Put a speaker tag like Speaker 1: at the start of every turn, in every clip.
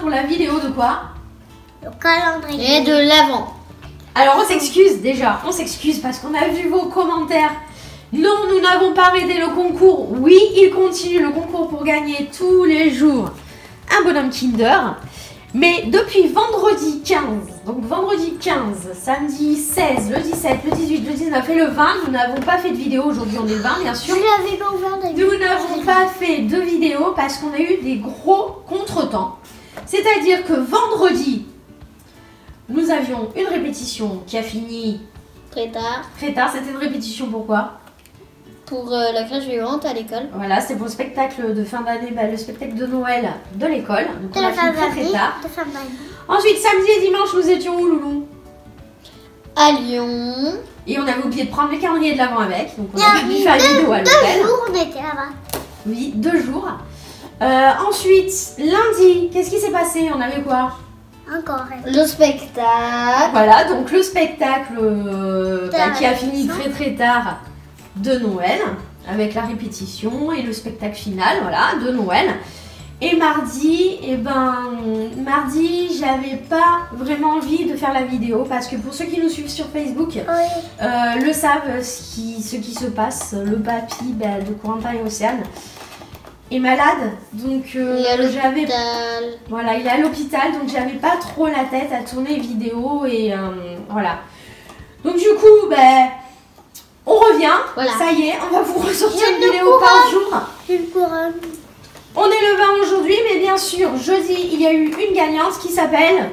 Speaker 1: pour la vidéo de quoi?
Speaker 2: Le calendrier.
Speaker 3: Et de l'avant.
Speaker 1: Alors on s'excuse déjà, on s'excuse parce qu'on a vu vos commentaires. Non, nous n'avons pas arrêté le concours. Oui, il continue le concours pour gagner tous les jours un bonhomme Kinder. Mais depuis vendredi 15, donc vendredi 15, samedi 16, le 17, le 18, le 19 et le 20, nous n'avons pas fait de vidéo. Aujourd'hui on est le 20 bien sûr.
Speaker 2: Je l'avais pas ouvert d'ailleurs.
Speaker 1: Nous n'avons pas fait de vidéo parce qu'on a eu des gros contretemps. C'est-à-dire que vendredi, nous avions une répétition qui a fini
Speaker 3: Très tard.
Speaker 1: très tard. C'était une répétition pourquoi?
Speaker 3: Pour la crèche vivante à l'école.
Speaker 1: Voilà, c'est pour le spectacle de fin d'année, le spectacle de Noël de l'école. Donc
Speaker 2: De
Speaker 1: on
Speaker 2: la
Speaker 1: a
Speaker 2: fin
Speaker 1: fini très
Speaker 2: d'année.
Speaker 1: tard.
Speaker 2: De fin d'année.
Speaker 1: Ensuite, samedi et dimanche, nous étions où, Loulou?
Speaker 3: À Lyon.
Speaker 1: Et on avait oublié de prendre le calendrier de l'avant avec. Donc on
Speaker 2: Il y a
Speaker 1: avait pu faire une vidéo à
Speaker 2: Deux
Speaker 1: l'hôtel.
Speaker 2: jours, on était là-bas.
Speaker 1: Oui, 2 jours. Ensuite, lundi, qu'est-ce qui s'est passé? On avait quoi?
Speaker 2: Encore.
Speaker 3: Le spectacle.
Speaker 1: Voilà, donc le spectacle qui a fini
Speaker 2: répétition.
Speaker 1: très tard de Noël, avec la répétition et le spectacle final, voilà, de Noël. Et mardi, mardi, j'avais pas vraiment envie de faire la vidéo parce que pour ceux qui nous suivent sur Facebook,
Speaker 2: Oui.
Speaker 1: le savent ce qui se passe. Le papy de Corentin et Océane est malade, donc
Speaker 3: Il est à
Speaker 1: j'avais
Speaker 3: l'hôpital.
Speaker 1: voilà, il est à l'hôpital, donc j'avais pas trop la tête à tourner vidéo et voilà. Donc du coup, on revient.
Speaker 3: Voilà.
Speaker 1: Ça y est, on va vous ressortir
Speaker 2: J'ai
Speaker 1: une
Speaker 2: de
Speaker 1: vidéo par jour.
Speaker 2: J'ai une couronne.
Speaker 1: On est le 20 aujourd'hui, mais bien sûr, jeudi, il y a eu une gagnante qui s'appelle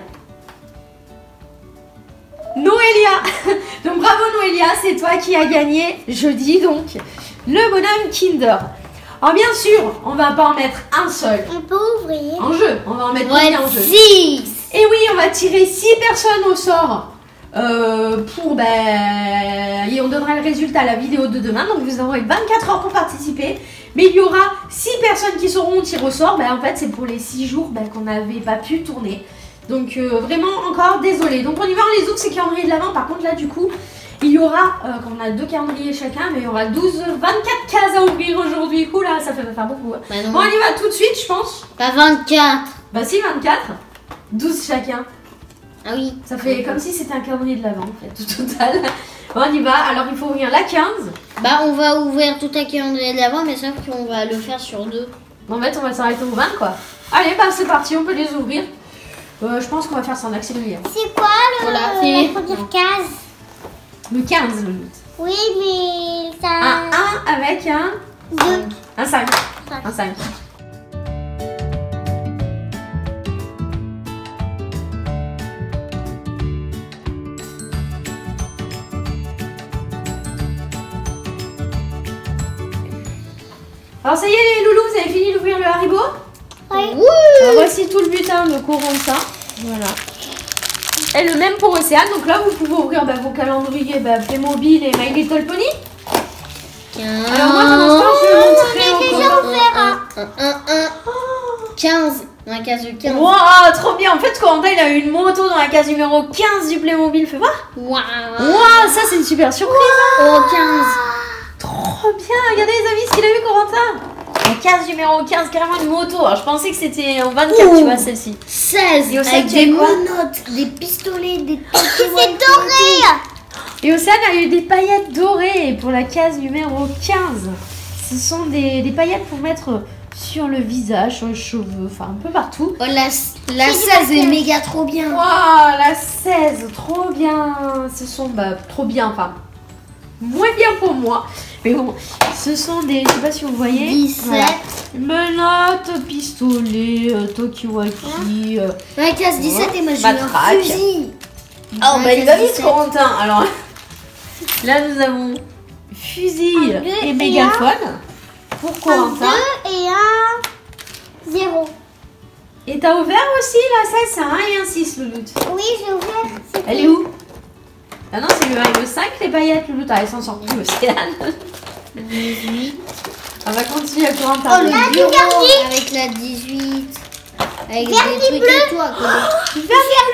Speaker 1: Noélia. Donc bravo Noélia, c'est toi qui as gagné jeudi, donc le bonhomme Kinder. Alors bien sûr, on va pas en mettre un seul
Speaker 2: On peut ouvrir.
Speaker 1: en jeu, on va en mettre
Speaker 3: Ouais,
Speaker 1: combien en jeu?
Speaker 3: 6.
Speaker 1: Et oui, on va tirer 6 personnes au sort pour et on donnera le résultat à la vidéo de demain. Donc vous aurez 24 heures pour participer. Mais il y aura 6 personnes qui seront tirées au sort. En fait, c'est pour les 6 jours qu'on n'avait pas pu tourner. Donc vraiment encore désolé. Donc on y va, on les ouvre ces calendriers de l'avant. Par contre là du coup, il y aura, quand on a 2 calendriers chacun, mais il y aura 24 cases à ouvrir aujourd'hui. Oula, ça fait pas faire beaucoup. Hein.
Speaker 3: Bah non.
Speaker 1: Bon, on y va tout de suite, je pense.
Speaker 3: Pas 24.
Speaker 1: Bah si, 24. 12 chacun.
Speaker 3: Ah oui.
Speaker 1: Ça fait comme si c'était un calendrier de l'avant, en fait, tout total. Bon, on y va. Alors, il faut ouvrir la 15.
Speaker 3: Bah on va ouvrir tout un calendrier de l'avant, mais sauf qu'on va le faire sur 2.
Speaker 1: En fait, on va s'arrêter au 20, quoi. Allez, c'est parti, on peut les ouvrir. Je pense qu'on va faire ça en accéléré.
Speaker 2: C'est quoi
Speaker 3: Voilà,
Speaker 2: la
Speaker 3: c'est-
Speaker 2: première case?
Speaker 1: Le 15, le but.
Speaker 2: Oui, mais ça...
Speaker 1: Un 1 avec un
Speaker 2: 2.
Speaker 1: 5. Un 5. Alors ça y est les loulous, vous avez fini d'ouvrir le Haribo?
Speaker 2: Oui.
Speaker 1: Alors, voici tout le butin de Corentin. Voilà. Et le même pour Océane. Donc là, vous pouvez ouvrir vos calendriers Playmobil et My Little Pony. Alors moi, pour l'instant, je vais montrer
Speaker 2: on est
Speaker 1: aux
Speaker 2: déjà
Speaker 1: copains.
Speaker 2: ouvert.
Speaker 3: 15. Dans la case de 15.
Speaker 1: Waouh, trop bien. En fait, Corentin, il a eu une moto dans la case numéro 15 du Playmobil. Fais voir.
Speaker 3: Waouh.
Speaker 1: Waouh, ça, c'est une super surprise.
Speaker 3: Oh, 15.
Speaker 1: Trop bien. Regardez les amis ce qu'il a eu, Corentin. La case numéro 15, carrément une moto. Alors, je pensais que c'était en 24, tu vois, celle-ci.
Speaker 3: 16.
Speaker 1: Et au
Speaker 3: Avec
Speaker 1: cinquième,
Speaker 3: des
Speaker 1: quoi
Speaker 3: menottes, des pistolets, des
Speaker 2: C'est doré.
Speaker 1: Et Océane a eu des paillettes dorées pour la case numéro 15. Ce sont des paillettes pour mettre sur le visage, sur les cheveux, enfin un peu partout.
Speaker 3: Oh, la 16 est méga trop bien.
Speaker 1: Waouh, la 16, trop bien. Ce sont trop bien, enfin moins bien pour moi. Mais bon, ce sont des, je sais pas si vous voyez.
Speaker 3: 17.
Speaker 1: Voilà. Menottes, pistolet, Tokiwaki.
Speaker 3: Dans la case 17, et moi j'ai eu
Speaker 1: Matraque.
Speaker 3: un fusil.
Speaker 1: Oh,
Speaker 3: Dans la
Speaker 1: il
Speaker 3: case
Speaker 1: va vite,
Speaker 3: 17.
Speaker 1: Corentin. Alors là, nous avons fusil
Speaker 2: Un, deux
Speaker 1: et
Speaker 2: et
Speaker 1: mégaphone pour
Speaker 2: Un
Speaker 1: Corentin.
Speaker 2: 2 et un 0.
Speaker 1: Et t'as ouvert aussi la 16, c'est un 1 et un 6, le doute.
Speaker 2: Oui, j'ai ouvert.
Speaker 1: Elle est où? Ah non, c'est le 1 et le 5, les paillettes, le doute. Elles sont sorties, Océane.
Speaker 3: 18.
Speaker 1: On va continuer à
Speaker 3: Oh,
Speaker 1: Corentin.
Speaker 3: le bureau avec la 18. Avec des trucs et tout à côté.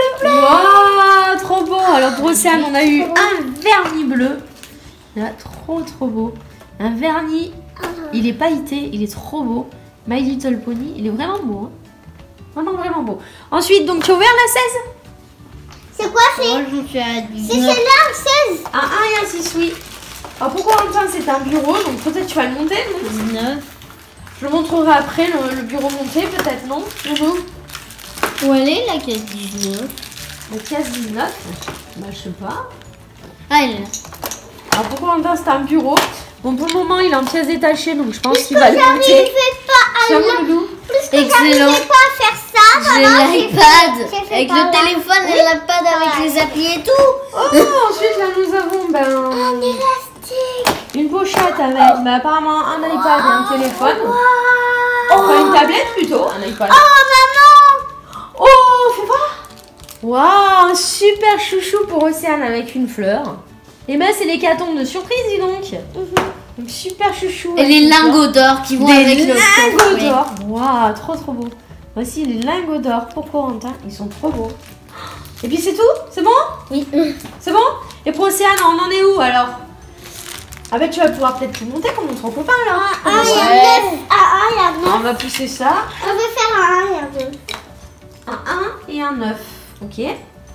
Speaker 1: Waouh, trop beau. Alors pour Océane, on a eu un vernis bleu. Là, trop beau. Un vernis, il est pailleté, il est trop beau. My Little Pony, il est vraiment beau. Hein. Non, non, vraiment beau. Ensuite, donc tu as ouvert la 16?
Speaker 2: C'est quoi, c'est?
Speaker 3: Moi, je suis à
Speaker 2: C'est
Speaker 3: 19.
Speaker 2: celle-là, 16.
Speaker 1: Un 1 et un 6, oui. Alors pourquoi en même c'est un bureau, donc peut-être tu vas le monter, non?
Speaker 3: 19.
Speaker 1: Je le montrerai après, le bureau monté, peut-être, non?
Speaker 3: Où elle est la caisse 19?
Speaker 1: La case 19, bah je sais pas.
Speaker 3: Ah, elle est là.
Speaker 1: Alors pourquoi en même c'est un bureau? Bon, pour le moment, il est en pièces détachées, donc je pense qu'il va le
Speaker 2: J'arrivais
Speaker 1: monter.
Speaker 2: pas à
Speaker 1: Tiens,
Speaker 2: le...
Speaker 1: Loulou.
Speaker 2: Plus que
Speaker 3: Excellent.
Speaker 2: j'arrivais pas à faire ça.
Speaker 3: J'ai
Speaker 2: maman, j'ai
Speaker 3: l'iPad.
Speaker 2: fait
Speaker 3: Avec
Speaker 2: par
Speaker 3: le
Speaker 2: là.
Speaker 3: téléphone et l'iPad avec les applis et tout.
Speaker 1: Oh, ensuite là nous avons
Speaker 2: Un élastique.
Speaker 1: une pochette avec apparemment un iPad et un téléphone.
Speaker 2: Waouh.
Speaker 1: Enfin une tablette plutôt, un iPad.
Speaker 2: Oh, maman.
Speaker 1: Oh, fais voir. Waouh, un super chouchou pour Océane avec une fleur. Et ben c'est l'hécatombe de surprise, dis donc. Donc super chouchou.
Speaker 3: Et
Speaker 1: avec
Speaker 3: les
Speaker 1: une fleur.
Speaker 3: lingots d'or qui vont
Speaker 1: Des
Speaker 3: avec le
Speaker 1: lingots
Speaker 3: coffret.
Speaker 1: d'or. Waouh, trop trop beau. Voici les lingots d'or pour Corentin. Ils sont trop beaux. Et puis c'est tout? C'est bon?
Speaker 3: Oui.
Speaker 1: C'est bon? Et pour Océane, on en est où alors? Ah bah tu vas pouvoir peut-être tout monter comme notre copain là.
Speaker 2: Ah, il y a
Speaker 3: Ouais.
Speaker 2: 9. Ah, il y a 9.
Speaker 1: On va pousser ça.
Speaker 2: On veut faire un 1 et un 2.
Speaker 1: Un 1 et un 9. Ok.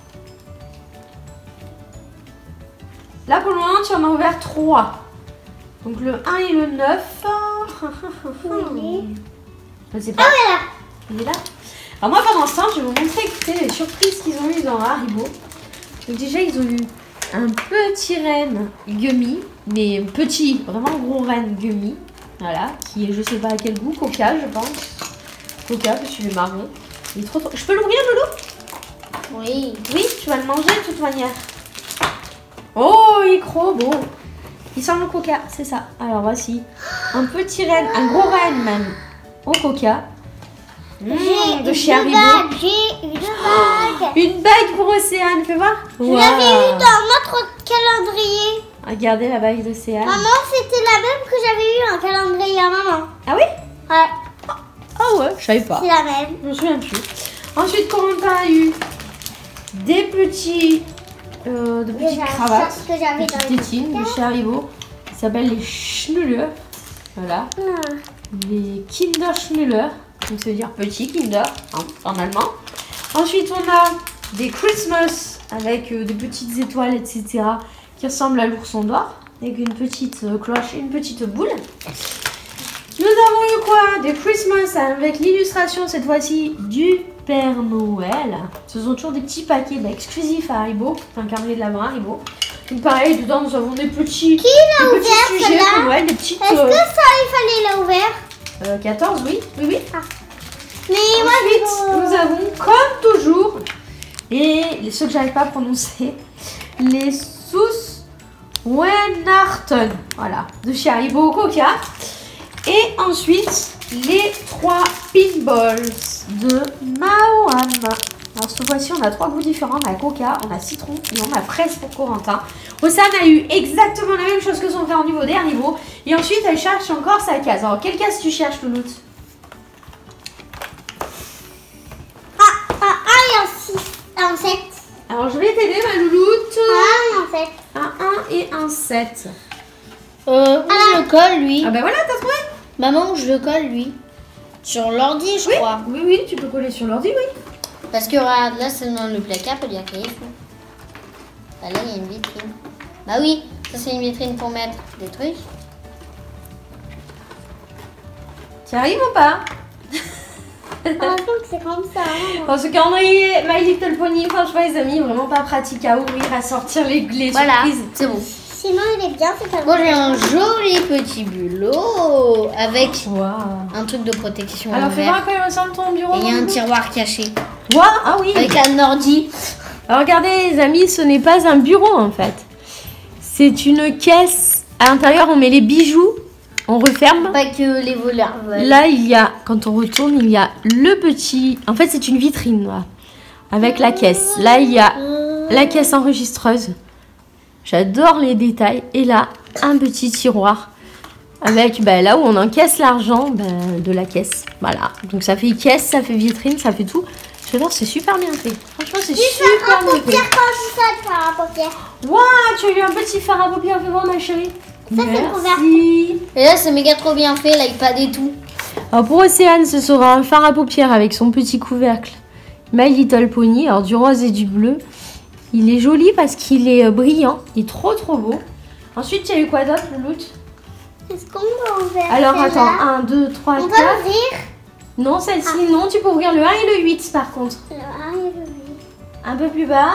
Speaker 1: Là pour le moment tu en as ouvert 3. Donc le 1 et le 9.
Speaker 2: Oui.
Speaker 1: Je sais pas.
Speaker 2: Voilà.
Speaker 1: Il est là. Alors moi pendant ce temps je vais vous montrer écoutez, les surprises qu'ils ont eu dans Haribo. Donc déjà ils ont eu un petit renne gummy. Mais petit, vraiment gros renne gummy. Voilà. Qui est je sais pas à quel goût. Coca je pense. Coca parce qu'il est marron. Il est trop trop... Je peux l'ouvrir Loulou?
Speaker 3: Oui.
Speaker 1: Oui, tu vas le manger de toute manière. Oh, il est trop beau. Il sent le coca, c'est ça. Alors voici un petit renne, un gros renne même, au coca. De chez Haribo.
Speaker 2: J'ai une bague.
Speaker 1: Une bague pour Océane, fais voir.
Speaker 2: Je l'avais eu dans notre calendrier.
Speaker 1: Regardez la bague d'Océane.
Speaker 2: Maman, c'était la même que j'avais eu un calendrier à maman.
Speaker 1: Ah oui?
Speaker 2: Ouais,
Speaker 1: Ah ouais, je savais pas.
Speaker 2: c'est la même.
Speaker 1: Je me souviens plus. Ensuite, Corentin a eu des petits, de petites
Speaker 2: Déjà,
Speaker 1: cravates.
Speaker 2: ça, ce que j'avais
Speaker 1: Des
Speaker 2: dans
Speaker 1: petites
Speaker 2: les
Speaker 1: tétines de chez Haribo. Ça s'appelle les Schnuller. Voilà.
Speaker 2: Ah.
Speaker 1: Les Kinder Schnuller. Donc ça veut dire petit Kinder hein, en allemand. Ensuite, on a des Christmas avec des petites étoiles, etc. qui ressemblent à l'ourson d'or. Avec une petite cloche et une petite boule. Nous avons eu quoi? Des Christmas avec l'illustration cette fois-ci du Père Noël. Ce sont toujours des petits paquets exclusifs à Haribo. Un calendrier de l'Avent Haribo. Donc pareil, dedans nous avons des petits,
Speaker 2: l'a
Speaker 1: des petits
Speaker 2: ouvert,
Speaker 1: sujets
Speaker 2: celle-là
Speaker 1: pour Noël, des petites...
Speaker 2: Est-ce que ça, il fallait l'ouvrir?
Speaker 1: 14, oui, oui, oui.
Speaker 2: Mais moi,
Speaker 1: Ensuite, nous avons, comme toujours, et ceux que j'arrive pas à prononcer, les Sous Wenarton, voilà, de chez Haribo au Coca. Et ensuite, les 3 pinballs de Maoam. Alors cette fois-ci, on a 3 goûts différents. On a Coca, on a citron et on a fraise pour Corentin. Océane a eu exactement la même chose que son frère au niveau des Haribo. Et ensuite, elle cherche encore sa case. Alors, quelle case tu cherches, Louloute?
Speaker 2: un 1 et un 6. Un 7.
Speaker 1: Alors, je vais t'aider, ma Louloute.
Speaker 2: Un 7.
Speaker 1: Un 1 et un 7.
Speaker 3: Où je le colle, lui?
Speaker 1: Ah ben voilà, t'as trouvé?
Speaker 3: Maman, où je le colle, lui? Sur l'ordi, je crois.
Speaker 1: Oui, oui, tu peux coller sur l'ordi, oui.
Speaker 3: Parce que regarde, là, c'est dans le placard, peut dire qu'il y a Bah là, il y a une vitrine. Bah oui, ça, c'est une vitrine pour mettre des trucs.
Speaker 1: Tu arrives ou pas?
Speaker 2: Donc c'est comme ça. Hein.
Speaker 1: Dans ce calendrier My Little Pony, franchement, les amis, vraiment pas pratique à ouvrir, à sortir les
Speaker 3: Voilà,
Speaker 1: surprises.
Speaker 3: c'est bon.
Speaker 2: Sinon, il est bien, c'est pas
Speaker 3: Moi, j'ai un joli petit bulot avec
Speaker 1: Waouh.
Speaker 3: un truc de protection
Speaker 1: Alors, fais voir à
Speaker 3: ouvert.
Speaker 1: quoi il ressemble ton bureau.
Speaker 3: Et il y a un
Speaker 1: Loulou.
Speaker 3: tiroir caché
Speaker 1: Waouh, ah oui.
Speaker 3: avec un ordi.
Speaker 1: Alors, regardez, les amis, ce n'est pas un bureau en fait. C'est une caisse. À l'intérieur, on met les bijoux, on referme.
Speaker 3: Pas que les voleurs veulent.
Speaker 1: Là, il y a, quand on retourne, il y a le petit. En fait, c'est une vitrine là, avec la caisse. Là, il y a la caisse enregistreuse. J'adore les détails. Et là, un petit tiroir avec là où on encaisse l'argent de la caisse. Voilà. Donc ça fait caisse, ça fait vitrine, ça fait tout. J'adore, c'est super bien fait. Franchement, c'est super
Speaker 2: un
Speaker 1: bien fait.
Speaker 2: paupière comme ça, de faire un paupière.
Speaker 1: Waouh, tu as eu un petit fard à paupières, fais voir ma chérie.
Speaker 2: Ça, c'est le
Speaker 1: Merci.
Speaker 3: Et là, c'est méga trop bien fait, l'iPad et tout.
Speaker 1: Alors pour Océane, ce sera un fard à paupières avec son petit couvercle My Little Pony, alors du rose et du bleu. Il est joli parce qu'il est brillant, il est trop beau. Ensuite, il y a eu quoi d'autre, Louloute?
Speaker 2: Est-ce qu'on peut ouvrir
Speaker 1: Alors
Speaker 2: celle-là?
Speaker 1: attends, 1, 2, 3,
Speaker 2: On
Speaker 1: 4.
Speaker 2: va ouvrir
Speaker 1: Non, celle-ci, non, tu peux ouvrir le 1 et le 8 par contre.
Speaker 2: le 1 et le 8.
Speaker 1: Un peu plus bas.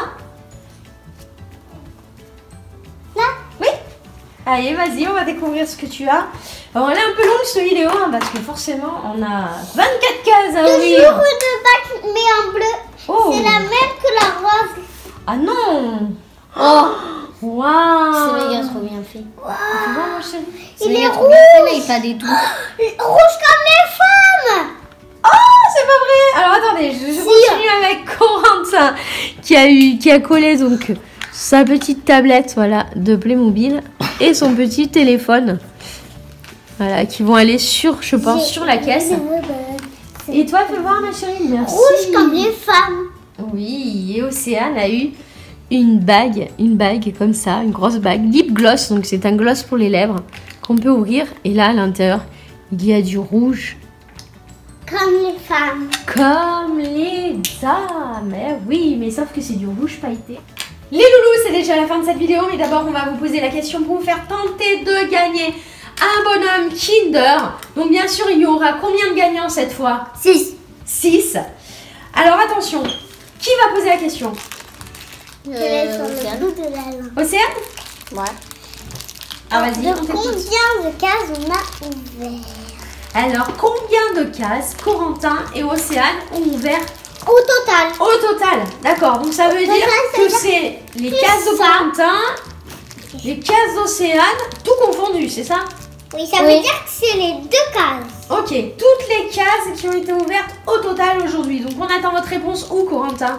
Speaker 2: Là?
Speaker 1: Oui. Allez, vas-y, on va découvrir ce que tu as. Alors, elle est un peu longue cette vidéo, hein, parce que forcément, on a 24 cases à
Speaker 2: Toujours
Speaker 1: ouvrir.
Speaker 2: une bague, mais en bleu.
Speaker 1: Oh.
Speaker 2: C'est la même que la rose.
Speaker 1: Ah non.
Speaker 3: Oh,
Speaker 1: Waouh.
Speaker 3: c'est méga trop bien fait.
Speaker 1: Tu vois, mon chéri?
Speaker 3: C'est
Speaker 2: Il
Speaker 3: méga
Speaker 2: est
Speaker 3: trop bien fait, là, il pas des tout.
Speaker 2: Rouge comme les femmes.
Speaker 1: Oh, c'est pas vrai. Alors, attendez, je continue avec Corentin, qui a collé donc sa petite tablette, voilà, de Playmobil et son petit téléphone. Voilà, qui vont aller sur, je pense, sur la caisse. Et toi, fais voir, ma chérie. Merci.
Speaker 2: Rouge comme les femmes.
Speaker 1: Oui, et Océane a eu une bague comme ça, une grosse bague, lip gloss, donc c'est un gloss pour les lèvres qu'on peut ouvrir. Et là, à l'intérieur, il y a du rouge.
Speaker 2: Comme les femmes.
Speaker 1: Comme les dames. Eh oui, mais sauf que c'est du rouge pailleté. Les loulous, c'est déjà la fin de cette vidéo, mais d'abord, on va vous poser la question pour vous faire tenter de gagner un bonhomme Kinder. Donc bien sûr, il y aura combien de gagnants cette fois?
Speaker 2: 6.
Speaker 1: 6. Alors attention, qui va poser la question?
Speaker 2: Quel est sur
Speaker 3: Océane.
Speaker 2: le bout de la langue?
Speaker 1: Océane?
Speaker 3: Ouais.
Speaker 1: Ah vas-y, on
Speaker 2: De
Speaker 1: t'écoute.
Speaker 2: combien de cases on a ouvert?
Speaker 1: Alors, combien de cases Corentin et Océane ont ouvert
Speaker 2: Au total.
Speaker 1: au total? D'accord, donc ça veut dire
Speaker 2: total, ça
Speaker 1: que
Speaker 2: veut dire
Speaker 1: c'est les
Speaker 2: plus
Speaker 1: cases de
Speaker 2: ça.
Speaker 1: Corentin, les cases d'Océane, tout confondu, c'est ça?
Speaker 2: Oui, ça
Speaker 3: Oui.
Speaker 2: veut dire que c'est les 2 cases.
Speaker 1: Ok, toutes les cases qui ont été ouvertes au total aujourd'hui. Donc on attend votre réponse où, Corentin?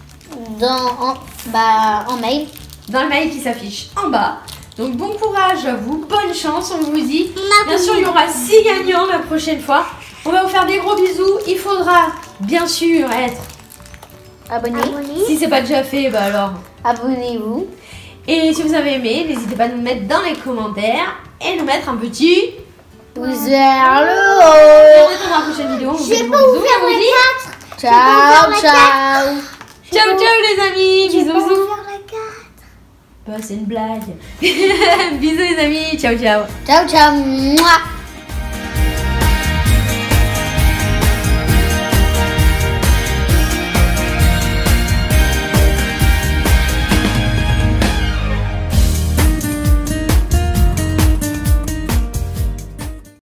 Speaker 3: En mail.
Speaker 1: Dans le mail qui s'affiche en bas. Donc bon courage à vous, bonne chance, on vous dit.
Speaker 2: On a
Speaker 1: Bien sûr, il y aura 6 gagnants la prochaine fois. On va vous faire des gros bisous. Il faudra bien sûr être,
Speaker 3: Abonnez.
Speaker 2: abonnés.
Speaker 1: si c'est pas déjà fait, bah alors.
Speaker 3: Abonnez-vous.
Speaker 1: Et si vous avez aimé, n'hésitez pas à nous mettre dans les commentaires et nous mettre un petit.
Speaker 3: Pouce vers le
Speaker 1: Et
Speaker 3: haut.
Speaker 1: on attend dans la prochaine vidéo. On vous fait
Speaker 2: J'ai
Speaker 1: des
Speaker 2: pas
Speaker 1: gros bisous.
Speaker 2: ouvert
Speaker 1: On vous
Speaker 2: la
Speaker 1: dit
Speaker 2: carte.
Speaker 3: Ciao,
Speaker 2: la
Speaker 3: ciao.
Speaker 1: ciao ciao les amis.
Speaker 2: J'ai
Speaker 1: Bisous
Speaker 2: pas
Speaker 1: bisous.
Speaker 2: ouvert la carte.
Speaker 1: Bah c'est une blague. Bisous les amis. Ciao ciao.
Speaker 3: Ciao, ciao. Mouah.